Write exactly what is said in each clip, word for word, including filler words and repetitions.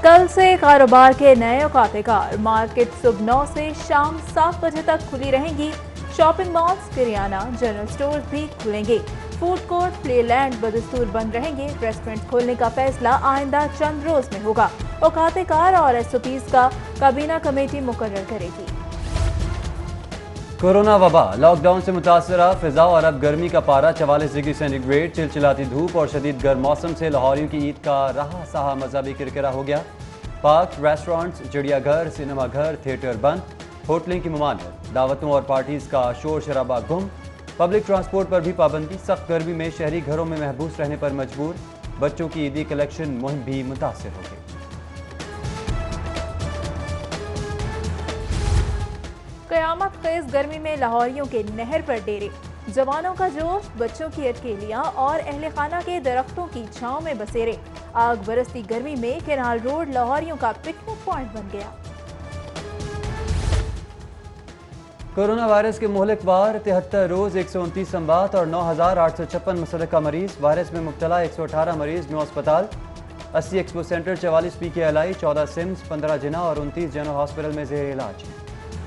कल से कारोबार के नए औकात-ए-कार मार्केट सुबह नौ से शाम सात बजे तक खुली रहेंगी। शॉपिंग मॉल्स, किरियाना, जनरल स्टोर्स भी खुलेंगे। फूड कोर्ट, प्लेलैंड बदस्तूर बंद रहेंगे। रेस्टोरेंट खोलने का फैसला आइंदा चंद रोज में होगा। औकात-ए-कार और एस ओ पीज का काबीना कमेटी मुकर्रर करेगी। कोरोना वबा, लॉकडाउन से मुतासरा फिजा और अब गर्मी का पारा चवालीस डिग्री सेंटीग्रेड। चिलचिलाती धूप और शदीद गर्म मौसम से लाहौरियों की ईद का रहा सहा मजा भी किरकिरा हो गया। पार्क, रेस्टोरेंट्स, चिड़ियाघर, सिनेमा घर, थिएटर बंद। होटलिंग की ममानियत, दावतों और पार्टीज का शोर शराबा गुम। पब्लिक ट्रांसपोर्ट पर भी पाबंदी। सख्त गर्मी में शहरी घरों में महबूस रहने पर मजबूर। बच्चों की ईदी कलेक्शन मुहिम भी मुतासर हो गई। कयामत खेज गर्मी में लाहौरियों के नहर पर डेरे। जवानों का जोश, बच्चों की अटकेलियां और अहले खाना के दरख्तों की छांव में बसेरे। आग बरसती गर्मी में केनाल रोड लाहौरियों का पिकनिक पॉइंट बन गया। कोरोना वायरस के मुहलिक वार, तिहत्तर रोज एक सौ उनतीस संबात और नौ हजार आठ सौ छप्पन मुसरका मरीज। वायरस में मुब्तला एक सौ अठारह मरीज न्यू अस्पताल। अस्सी एक्सपो सेंटर, चवालीस पी के एल आई, चौदह सिम्स, पंद्रह जिना और उनतीस जनरल हॉस्पिटल में जेर इलाज हैं।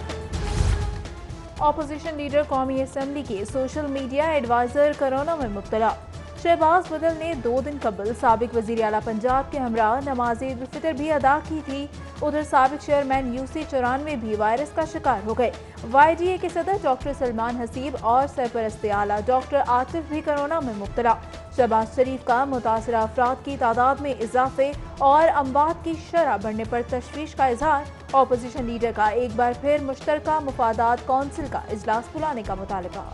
ऑपोजिशन लीडर कौमी असम्बली के सोशल मीडिया एडवाइजर कोरोना में मुब्तला। शहबाज बदल ने दो दिन कबल साबिक वजीर आला पंजाब के हमरा नमाज ईद उल फितर भी अदा की थी। उधर साबिक चेयरमैन यूसी चौरानवे भी वायरस का शिकार हो गए। वाई जी ए के सदर डॉक्टर सलमान हसीब और सरपरस्त आला डॉक्टर आतिफ भी कोरोना में मुब्तला। शहबाज शरीफ का मुतासरा अफराद की तादाद में इजाफे और अमवात की शरह बढ़ने पर तशवीश का इजहार। ऑपोजिशन लीडर का एक बार फिर मुश्तरका मुफादात कौंसिल का इजलास बुलाने का मुतालबा।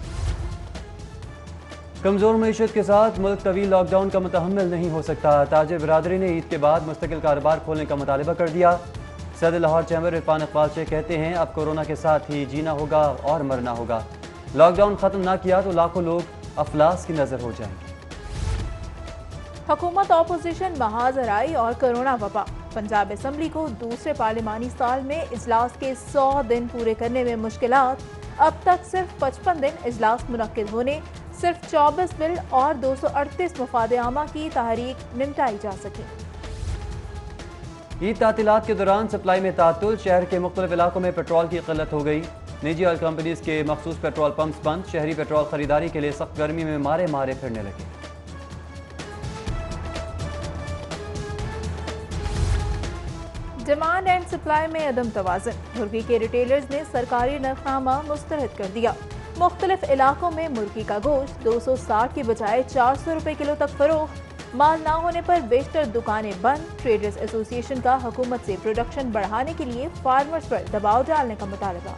कमजोर मईशत के साथ मुल्क तवील लॉकडाउन का मुतहम्मिल नहीं हो सकता। ताजिर बिरादरी ने ईद के बाद मुस्तकिल कारोबार खोलने का मुतालबा कर दिया। सदर लाहौर चैम्बर इरफान इकबाल शेख कहते हैं अब कोरोना के साथ ही जीना होगा और मरना होगा। लॉकडाउन खत्म ना किया तो लाखों लोग अफलास की नजर हो जाएंगे। हुकूमत, ऑपोजिशन, महाजराई और कोरोना वबा। पंजाब असम्बली को दूसरे पार्लिमानी साल में इजलास के सौ दिन पूरे करने में मुश्किलात। अब तक सिर्फ पचपन दिन इजलास मुनक्किद होने, सिर्फ चौबीस बिल और दो सौ अड़तीस मुफाद आमा की तहरीक निपटाई जा सकी। ईद तातीलात के दौरान सप्लाई में तातुल, शहर के मुख्तलिफ इलाकों में पेट्रोल की किल्लत हो गई। निजी ऑयल कंपनीज के मखसूस पेट्रोल पंप्स बंद। शहरी पेट्रोल खरीदारी के लिए सख्त गर्मी में मारे मारे फिरने लगे। डिमांड एंड सप्लाई में अदम तवाज़ुन, मुर्गी के रिटेलर्स ने सरकारी नरखनामा मुस्तरद कर दिया। मुख्तलिफ इलाकों में मुर्गी का गोश्त दो सौ साठ की बजाय चार सौ रुपए किलो तक फरोख्त। माल ना होने पर बेशतर दुकानें बंद। ट्रेडर्स एसोसिएशन का हुकूमत से प्रोडक्शन बढ़ाने के लिए फार्मर्स पर दबाव डालने का मुतालबा।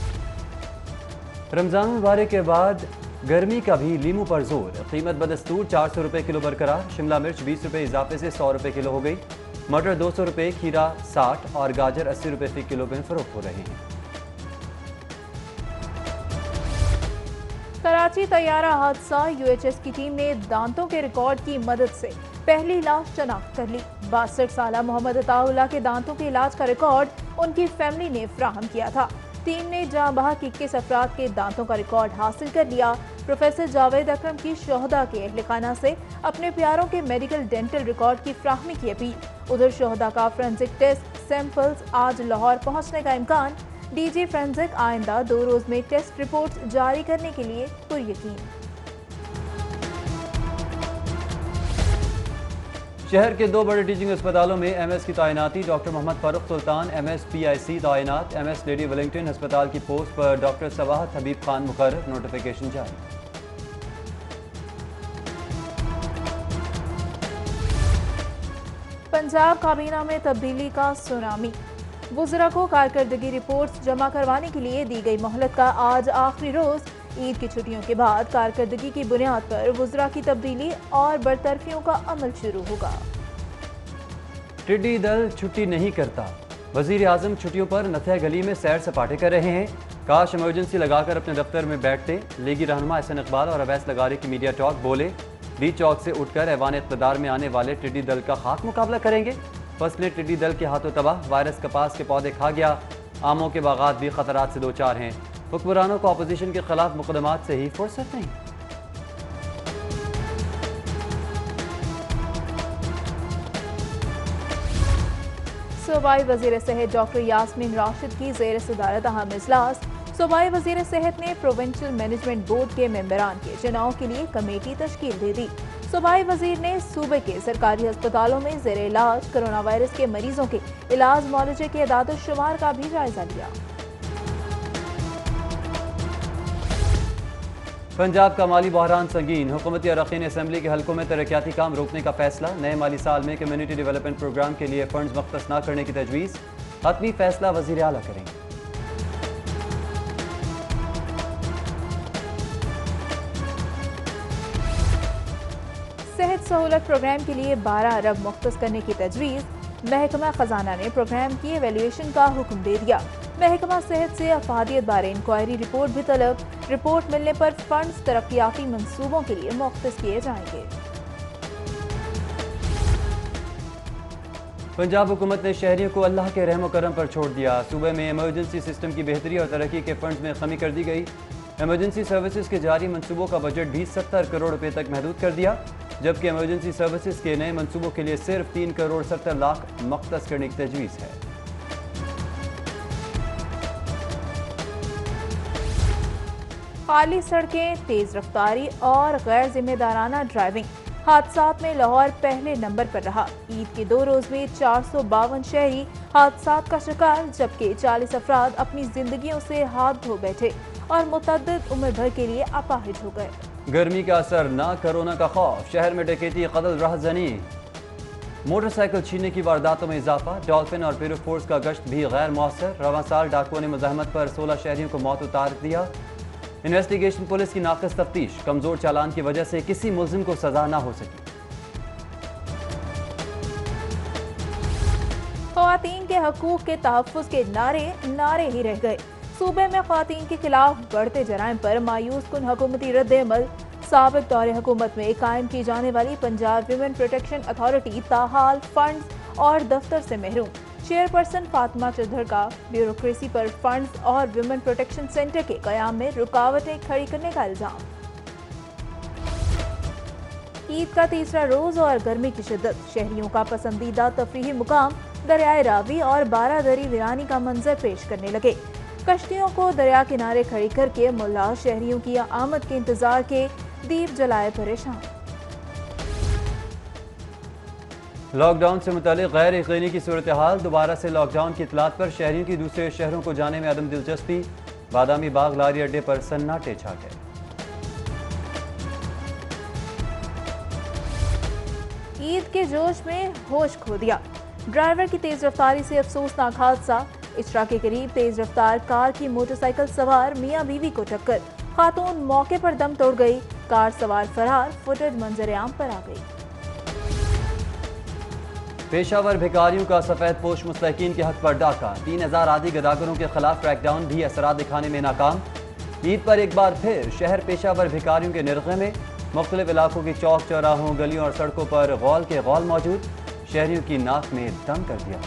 रमजान मुबारक के बाद गर्मी का भी लीमू पर जोर। कीमत बदस्तूर चार सौ रुपए किलो बरकरार। शिमला मिर्च बीस रुपए इजाफे से सौ रुपए किलो हो गई। मटर दो सौ रुपए, खीरा साठ और गाजर अस्सी रुपए फी किलो में फरोख्त हो रहे हैं। कराची तैयारा हादसा, यू एच एस की टीम ने दांतों के रिकॉर्ड की मदद से पहली लाश शनाख्त कर ली। बासठ साल मोहम्मद अताउल्लाह के दांतों के इलाज का रिकॉर्ड उनकी फैमिली ने फ्राहम किया था। टीम ने जहां बहक इक्कीस अफराद के दांतों का रिकॉर्ड हासिल कर लिया। प्रोफेसर जावेद अकरम की शोहदा के अहले खाना से अपने प्यारों के मेडिकल डेंटल रिकॉर्ड की फ्राहमी की अपील। उधर शोहदा का फोरेंसिक टेस्ट सैंपल्स आज लाहौर पहुंचने का इम्कान। डीजी फोरेंसिक आइंदा दो रोज में टेस्ट रिपोर्ट जारी करने के लिए पुरयकीन। शहर के दो बड़े टीचिंग अस्पतालों में एम एस की तैनाती। Doctor Mohammad Farooq Sultan M S P I C तैनात। एम एस लेडी वेलिंगटन अस्पताल की पोस्ट पर डॉक्टर सवाहत हबीब खान मुकर्रर। नोटिफिकेशन जारी। पंजाब काबीना में तब्दीली का सुनामी। वुज़रा को कारकर्दगी रिपोर्ट्स जमा करवाने के लिए दी गई मोहलत का आज आखिरी रोज। ईद की छुट्टियों के बाद कारकर्दगी की बुनियाद पर वुज़रा की तब्दीली और बरतरफियों का अमल शुरू होगा। टिड्डी दल छुट्टी नहीं करता। वजीर आजम छुट्टियों पर नथिया गली में सैर सपाटे कर रहे हैं। काश इमरजेंसी लगाकर अपने दफ्तर में बैठते। लीगी रहनुमा एहसन इकबाल और अवैस लगारी की मीडिया टॉक। बोले डी चौक से उठकर ऐवान इक़्तिदार में आने वाले टिड्डी दल का खाक मुकाबला करेंगे। फसलें टिड्डी दल के हाथों तबाह। वायरस कपास के पौधे खा गया। आमों के बागात भी खतरात से दो चार हैं। हुक्मरानों को अपोजिशन के खिलाफ मुकदमात से ही फुर्सत नहीं। सूबाई वज़ीर सेहत डॉक्टर यास्मीन राशिद की ज़ेर सदारत अहम इजलास। सूबाई वज़ीर सेहत ने प्रोविंशियल मैनेजमेंट बोर्ड के मेंबरान के चुनाव के लिए कमेटी तश्कील दे दी। सूबाई वज़ीर ने सूबे के सरकारी अस्पतालों में ज़ेर इलाज कोरोना वायरस के मरीजों के इलाज मुआवजे के अदाद शुमार का भी जायजा लिया। पंजाब का माली बहरान संगीन, हुकूमती अरकान असम्बली के हलकों में तरक्याती काम रोकने का फैसला। नए माली साल में कम्युनिटी डेवलपमेंट प्रोग्राम के लिए फंड्स मख्तस न करने की तजवीज़। हतमी फैसला वज़ीर आला करेंगे। सेहत सहूलत प्रोग्राम के लिए बारह अरब मुख्तस करने की तजवीज़। महकमा खजाना ने प्रोग्राम की एवेल्यूएशन का हुक्म दे दिया। महकमा सेहत से अफादियत बारे इंक्वायरी रिपोर्ट भी तलब। रिपोर्ट मिलने पर फंड्स तरक्याती मंसूबों के लिए मुख्तस किए जाएंगे। पंजाब हुकूमत ने शहरियों को अल्लाह के रहम करम पर छोड़ दिया। सूबे में इमरजेंसी सिस्टम की बेहतरी और तरक्की के फंड्स में कमी कर दी गई। इमरजेंसी सर्विसेज के जारी मंसूबों का बजट भी सत्तर करोड़ रुपए तक महदूद कर दिया, जबकि इमरजेंसी सर्विसेज के नए मंसूबों के लिए सिर्फ तीन करोड़ सत्तर लाख मख्तस करने की तजवीज़ है। खाली सड़कें, तेज रफ्तारी और गैर जिम्मेदाराना ड्राइविंग, हादसात में लाहौर पहले नंबर पर रहा। ईद के दो रोज में चार सौ बावन शहरी हादसात का शिकार, जबकि चालीस अफराद अपनी जिंदगियों से हाथ धो बैठे और मुतअद्दिद उम्र भर के लिए अपाहिज हो गए। गर्मी का असर ना कोरोना का खौफ, शहर में डकैती, कत्ल, राहजनी, मोटरसाइकिल छीनने की वारदातों में इजाफा। डॉल्फिन और पेरू फोर्स का गश्त भी गैर मौसर। रवां साल डाकुओं ने मुजाहमत पर सोलह शहरियों को मौत उतार दिया। इन्वेस्टिगेशन पुलिस की नाक़िस तफ्तीश, कमजोर चालान की वजह से किसी मुल्जिम को सजा न हो सकी। ख़वातीन के हकूक़ के तहफ़्फ़ुज़ के नारे नारे ही रह गए। सूबे में ख़वातीन के खिलाफ बढ़ते जराइम पर मायूस कुन हुकूमती रद्द-ए-अमल। साबिक़ दौरे हुकूमत में कायम की जाने वाली पंजाब विमेन प्रोटेक्शन अथॉरिटी ताहाल फंड्स और दफ्तर से महरूम। चेयरपर्सन फातिमा चौधरी का ब्यूरोक्रेसी पर फंड्स और विमेन प्रोटेक्शन सेंटर के क़याम में रुकावटें खड़ी करने का इल्जाम। ईद का तीसरा रोज और गर्मी की शिद्दत, शहरियों का पसंदीदा तफरीही मुकाम दरियाए रावी और बारादरी वीरानी का मंजर पेश करने लगे। कश्तियों को दरिया किनारे खड़ी करके मुल्ला शहरियों की आमद के इंतजार के दीप जलाए परेशान। लॉकडाउन से मुतालिक गैर यकीनी की सूरत हाल, दोबारा से लॉकडाउन की इतलात पर शहरियों की दूसरे शहरों को जाने में अदम दिलचस्पी। बादामी बाग लारी अड्डे पर सन्नाटे छा गए। ईद के जोश में होश खो दिया, ड्राइवर की तेज रफ्तारी से अफसोसनाक हादसा। इशरा के करीब तेज रफ्तार कार की मोटरसाइकिल सवार मियां बीवी को टक्कर, खातून मौके पर दम तोड़ गई, कार सवार फरार। फुटेज मंजर आम पर आ गई। पेशावर भिखारियों का सफेद पोश मुस्तहिकीन के हक पर डाका, तीन हजार आदि गदागरों के खिलाफ क्रैकडाउन भी असरात दिखाने में नाकाम। ईद पर एक बार फिर शहर पेशावर भिखारियों के निर्गे में, मुख्तलिफ इलाकों की चौक चौराहों, गलियों और सड़कों पर गौल के गौल मौजूद, शहरियों की नाक में दम कर दिया।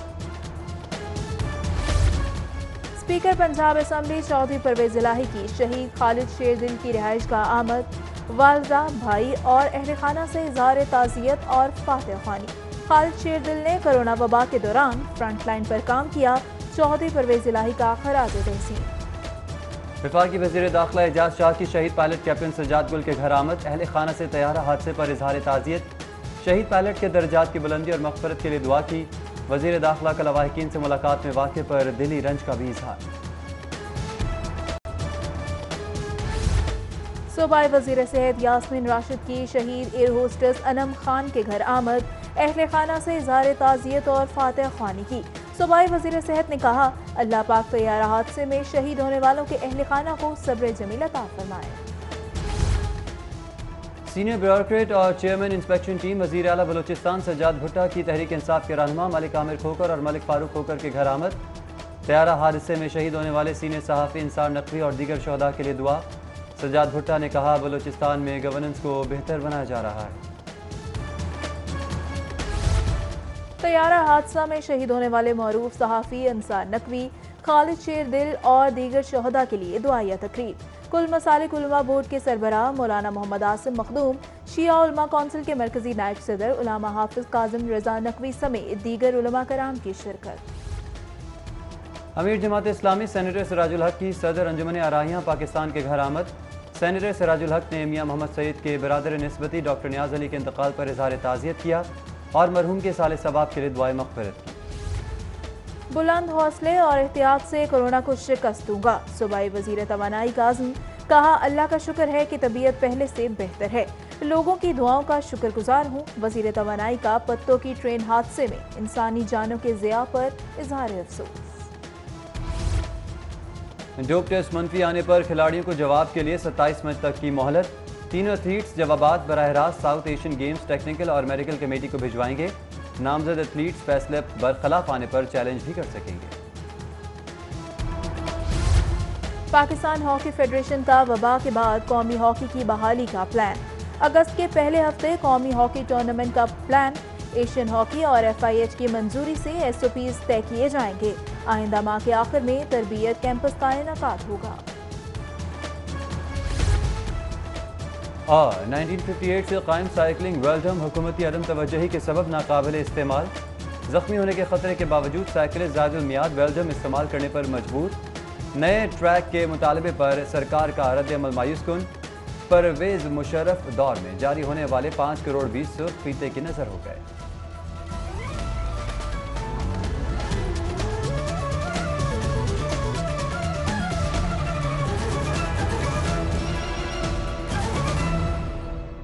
स्पीकर पंजाब असम्बली चौधरी परवेज इलाही की शहीद खालिद शेरदिल की रिहाइश का आमद, वालदा, भाई और अहल खाना से इज़हार ताज़ियत और फातह ख्वानी। खालिद शेरदिल ने कोरोना वबा के दौरान फ्रंट लाइन पर काम किया, चौधरी परवेज इलाही का खराज तहसीन। वफाकी वज़ीर दाखिला एजाज शाह की शहीद पायलट कैप्टन सज्जाद गुल के घर आमद, अहल खाना से तैयारा हादसे पर इज़हार ताज़ियत। शहीद पायलट के दर्जात की बुलंदी और मग़फ़िरत के लिए दुआ की। वज़ीर दाखिला का लवाहिकीन से मुलाकात में वाक़े पर दिली रंज का भी इज़हार। सूबाई वज़ीर सेहत यास्मीन राशिद की शहीद एयर होस्टेस अनम खान के घर आमद, अहले खाना से इज़हार ताज़ियत और फातह ख्वानी की। सूबाई वज़ीर सेहत ने कहा, अल्लाह पाक तैयारा हादसे में शहीद होने वालों के अहले खाना को सब्र जमील अता फरमाए। सीनियर ब्यूरोक्रेट और चेयरमैन इंस्पेक्शन टीम वज़ीर आला बलोचिस्तान सज्जाद भुट्टा की तहरीक इंसाफ के रहनुमा मलिक आमिर खोकर और मलिक फारूक खोकर के घर आमद। तैयारा हादसे में शहीद होने वाले सीनियर सहाफ़ी इंसार नकवी और दीगर शहदा के लिए दुआ। सज्जाद भुट्टा ने कहा, बलोचिस्तान में गवर्नेंस को बेहतर बनाया जा रहा है। तैयारा हादसा में शहीद होने वाले मरूफ सहाफ़ी इंसार नकवी, खालिद शेरदिल और दीगर शहदा के लिए दुआया तकरीब। کل مسالک علماء بورڈ کے سربراہ مولانا محمد عاصم مخدوم، شیعہ علماء کونسل کے مرکزی نائب صدر علامہ حافظ کاظم رضا نقوی سمیت دیگر علماء کرام کی شرکت۔ امیر جماعت اسلامی سینیٹر سراج الحق کی صدر انجمن آرائیاں پاکستان کے گھر آمد۔ سینیٹر سراج الحق نے میاں محمد سعید کے برادر نسبتی ڈاکٹر نیاز علی کے انتقال پر اظہار تعزیت کیا اور مرحوم کے سال ثواب کے لیے دعائے مغفرت کی۔ بلند حوصلے اور احتیاط سے کورونا کو شکست دوں گا، صوبائی وزیر توانائی کاظم۔ کہا اللہ کا شکر ہے کہ طبیعت پہلے سے بہتر ہے، لوگوں کی دعاؤں کا شکر گزار ہوں۔ وزیر توانائی کا پتوں کی ٹرین حادثے میں انسانی جانوں کے ضیاع پر اظہار افسوس۔ ڈوپ ٹیسٹ منفی آنے پر کھلاڑیوں کو جواب کے لیے ستائیس مئی تک کی مہلت۔ تینوں ایتھلیٹس جوابات براہ راست ساؤتھ ایشین گیمز ٹیکنیکل اور میڈیکل کمیٹی کو بھجوائیں گے۔ نامزد ایتھلیٹس فیصلے برخلاف آنے پر چیلنج بھی کر سکیں گے۔ پاکستان ہاکی فیڈریشن کا وبا کے بعد قومی ہاکی کی بحالی کا پلان۔ اگست کے پہلے ہفتے قومی ہاکی ٹورنامنٹ کا پلان۔ ایشین ہاکی اور ایف آئی ایچ کی منظوری سے ایس او پیز طے کیے جائیں گے۔ آئندہ ماہ کے آخر میں تربیت کیمپس کا انعقاد ہوگا۔ اور انیس سو اٹھاون سے قائم سائیکلنگ ویلڈم حکومتی عدم توجہی کے سبب ناقابل استعمال۔ زخمی ہونے کے خطرے کے باوجود سائیکلسٹ زائد المیعاد ویلڈم استعمال کرنے پر مجبور۔ نئے ٹریک کے مطالبے پر سرکار کا رد عمل مایوس کن۔ پرویز مشرف دور میں جاری ہونے والے پانچ کروڑ بیس سرخ فیتے کی نظر ہو گئے۔